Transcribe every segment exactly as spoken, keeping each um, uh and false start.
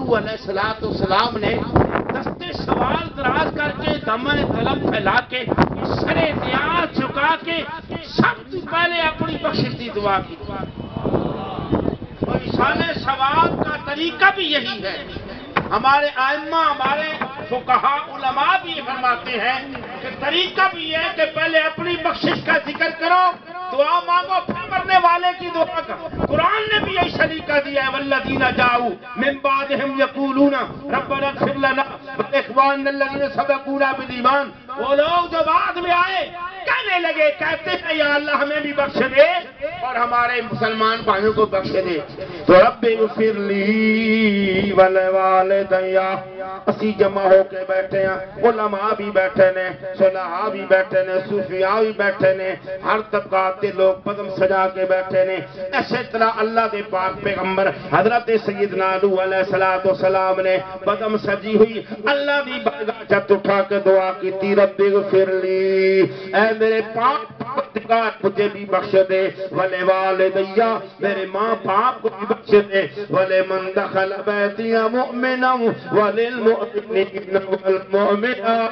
نو علیہ السلام نے دستے سوال دراز کر کے دامن طلب پھیلا کے سر نیاز جھکا کے سب سے پہلے اپنی بخشش کی دعا کی. اور ایشان ثواب کا طریقہ بھی یہی ہے. ہمارے ائمہ ہمارے فقہاء علماء بھی فرماتے ہیں کہ طریقہ بھی ہے کہ پہلے اپنی بخشش کا ذکر کرو, دعا مانگو, پھر مرنے والے کی دعا کرو. قرآن نے بھی یہی طریقہ دیا ہے. والذین جاؤوا من بعدہم یقولون ربنا اغفر لنا ولاخواننا الذین سبقونا بالایمان. وہ لوگ جو بعد میں آئے کہنے لگے, کہتے ہیں یا اللہ ہمیں بھی بخش دے اور ہمارے مسلمان بھائیوں کو بخش دے. تو رب اغفر لی ولوالدی, اسی جمع ہو کے بیٹھے ہیں, علماء بھی بیٹھے نے, صلحاء بھی بیٹھے نے, صوفیاء بھی بیٹھے نے, ہر طبقات کے لوگ پدم سجا کے بیٹھے نے. ایسے طرح اللہ دے پاک پیغمبر حضرت سیدنا نوح علیہ السلام نے پدم سجی ہوئی اللہ دی بارگاہ جب اٹھا کے دعا کی تھی, رب اغفر لی, اے میرے پاک پروردگار مجھے بھی بخش دے, ولے والدیا میرے ماں باپ کو بھی بخش دے, ولے من دخل بیتی مؤمنا وللمؤمنین والمؤمنات,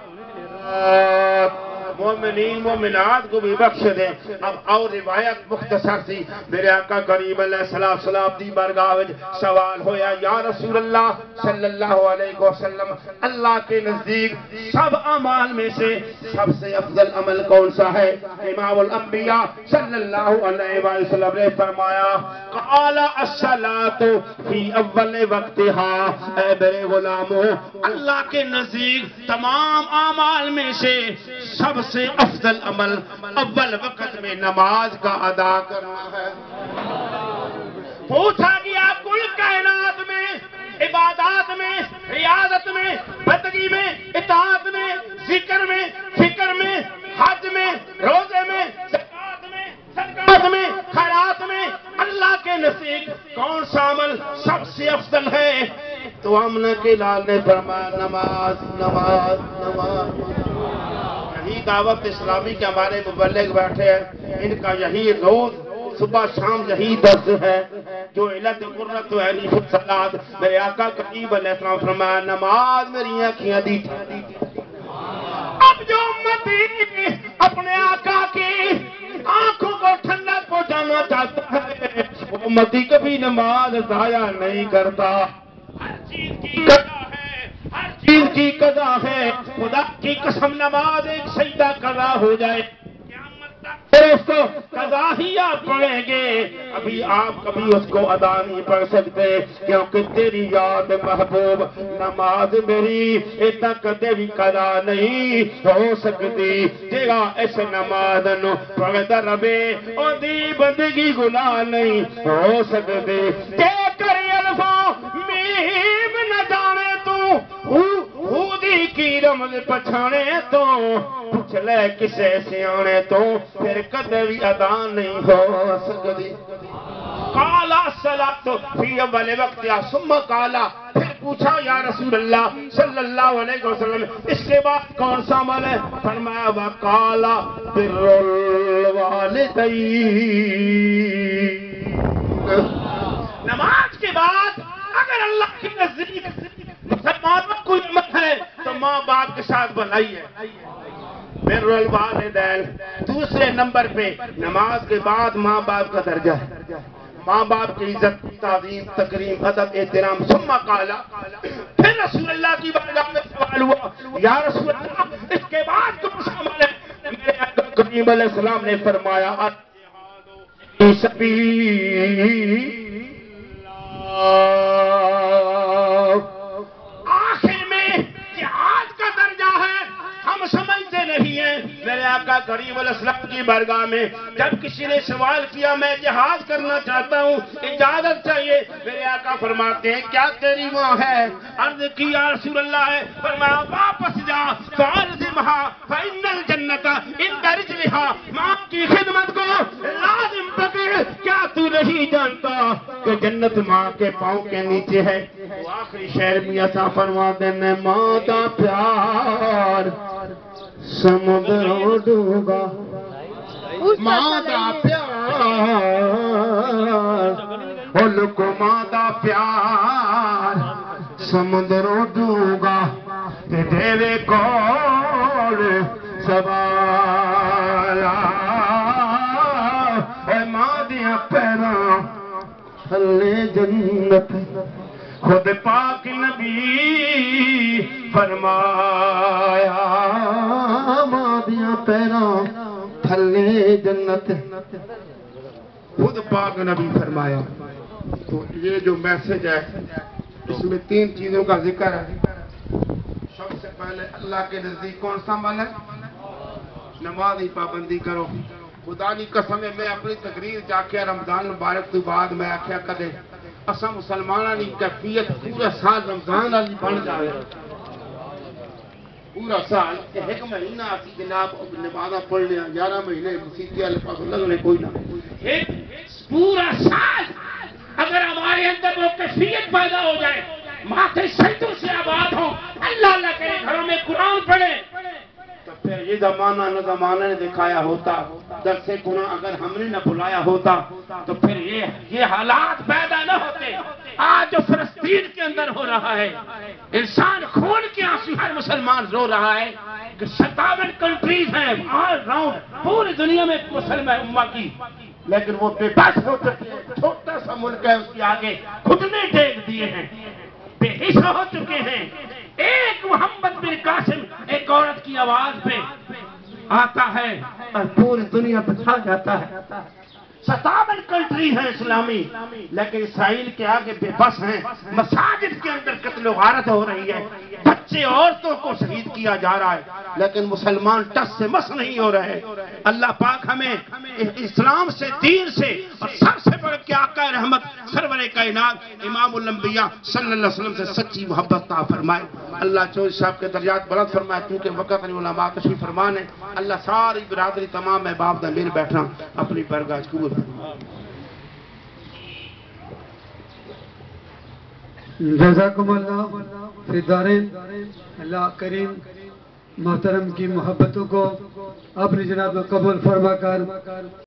مومنین مومنات کو بھی بخش دیں. اب اور روایت مختصر سی. میرے آقا کریم علیہ السلام دی بارگاہ وچ سوال ہویا, یا رسول اللہ صلی اللہ علیہ وسلم, اللہ کے نزدیک سب اعمال میں سے سب سے افضل عمل کون سا ہے؟ امام الانبیاء صلی اللہ علیہ وسلم نے فرمایا, قال الصلاۃ فی اول وقتها. اے میرے غلاموں, اللہ کے نزدیک تمام اعمال میں سے سب سے افضل عمل اول وقت میں نماز کا ادا کرنا ہے. پوچھا گیا کل کائنات میں, عبادات میں, ریاضت میں, بندگی میں, اطاعت میں, ذکر میں, فکر میں, حج میں, روزے میں, زکات میں, صدقات میں, خیرات میں اللہ کے نزدیک کون سا عمل سب سے افضل ہے؟ تو آمنہ کے لال نے فرمایا, نماز نماز نماز. یہی دعوت اسلامی کے ہمارے مبلغ بیٹھے ہیں, ان کا یہی روز صبح شام یہی درس ہے جو علت قرۃ عینی فی الصلاۃ. میرے آقا کریم علیہ السلام فرمایا, نماز میری آنکھیں دی. اب جو امتی اپنے آقا کی آنکھوں کو ٹھنڈک پہنچانا چاہتا ہے, وہ امتی کبھی نماز ضائع نہیں کرتا. ہر چیز کی قضا ہے, ہر چیز کی قضا ہے. خدا کی قسم نماز ایک سجدہ قضا ہو جائے پھر اس کو قضا ہی آپ پڑھیں گے, ابھی آپ کبھی اس کو ادا نہیں پڑھ سکتے, کیونکہ تیری یاد محبوب نماز میری اتنا کدے بھی قضا نہیں ہو سکتی. جگہ اس نماز نو پڑھتا رہے اور دی بندگی گناہ نہیں ہو سکتی. کہ کری الفا میم نہ جانے تو خودی کی رمز پچھانے تو, پوچھ لے کسے سیانے تو پھر کدے بھی ادا نہیں ہو سکتی. قالا الصلاۃ فی اول وقتها, ثم قالا, پھر پوچھا یا رسول اللہ صلی اللہ علیہ وسلم اس کے بعد کون سا عمل ہے؟ فرمایا وقالا بر الوالدین. نماز کے بعد اگر اللہ کے نزدیک مسلمانوں کو عمل ہے تو ماں باپ کے ساتھ بھلائی ہے. بر الوالدین. دوسرے نمبر پہ نماز کے بعد ماں باپ کا درجہ ہے, ماں باپ کی عزت, تعظیم, تکریم, ادب, احترام. ثم قالا, پھر رسول اللہ کی بارگاہ میں سوال ہوا, یا رسول اللہ اس کے بعد کون سا عمل ہے؟ میرے آقا کریم علیہ السلام نے فرمایا, فی سبیل آخر میں جہاد کا درجہ ہے. ہم سمجھتے نہیں ہیں. میرے آقا کریم علیہ السلام کی بارگاہ میں جب کسی نے سوال کیا میں جہاد کرنا چاہتا ہوں, اجازت چاہیے, میرے آقا فرماتے ہیں کیا تیری ماں ہے؟ عرض کی یا رسول اللہ ہے. فرمایا واپس جا فارزمھا فإن الجنۃ عند رجلھا, ماں کی خدمت کو لازم پکڑ. کیا تو نہیں جانتا کہ جنت ماں کے پاؤں کے نیچے ہے؟ وہ آخری شعر میں ایسا فرماتے ہیں, ماں کا پیار سمندر ڈوبا, ماں کا پیار او لقمہ دا پیار سمندروں دوں گا تے تیرے کول سوایا اے ماں دیاں پیراں تھلے جنت خود پاک نبی فرمایا ماں دیاں پیراں تھلے جنت خود پاک نبی فرمایا. تو یہ جو میسج ہے اس میں تین چیزوں کا ذکر ہے. سب سے پہلے اللہ کے نزدیک کون سا عمل ہے؟ نمازی پابندی کرو. خدا کی قسم ہے میں اپنی تقریر جا کے رمضان مبارک تو بعد میں آخیا کدے اساں مسلمانوں کی کیفیت پورا سال رمضان والی بن جائے. پورا سال ایک مہینہ اسی جناب نمازاں پڑھنے گیارہ مہینے مسیتی والے پاس لگنے کوئی نہ ایک پورا سال اگر ہمارے اندر وہ کیفیت پیدا ہو جائے ماتھے سجدوں سے آباد ہوں اللہ اللہ کرے گھروں میں قرآن پڑھے تو پھر یہ زمانہ نہ زمانہ نے دکھایا ہوتا درس قرآن اگر ہم نے نہ بلایا ہوتا تو پھر یہ یہ حالات پیدا نہ ہوتے. آج جو فلسطین کے اندر ہو رہا ہے انسان خون کے آنسو ہر مسلمان رو رہا ہے کہ ستاون کنٹریز ہیں آل راؤنڈ پوری دنیا میں مسلمان امہ کی لیکن وہ بے بس ہو چکے ہیں. چھوٹا سا ملک ہے اس کے آگے گھٹنے ٹیک دیے ہیں بے حس ہو چکے ہیں. ایک محمد بن قاسم ایک عورت کی آواز پہ آتا ہے اور پوری دنیا پہ چھا جاتا ہے. ستاون کنٹری ہے اسلامی لیکن اسرائیل کے آگے بے بس ہیں. مساجد کے اندر قتل و غارت ہو رہی ہے بچے عورتوں کو شہید کیا جا رہا ہے لیکن مسلمان ٹس سے مس نہیں ہو رہے. اللہ پاک ہمیں اسلام سے دین سے اور سب سے بڑھ کے آقا رحمت سرور کائنات امام الانبیاء صلی اللہ علیہ وسلم سے سچی محبت عطا فرمائے. اللہ چوہدری صاحب کے درجات بلند فرمائے کیونکہ وقت نہیں علماء تشریف فرمان ہے. اللہ ساری برادری تمام احباب دا میر بیٹھنا اپنی برگاہ قبول. جزاکم اللہ فی الدارین. اللہ کریم محترم کی محبتوں کو اپنی جناب قبول فرما کر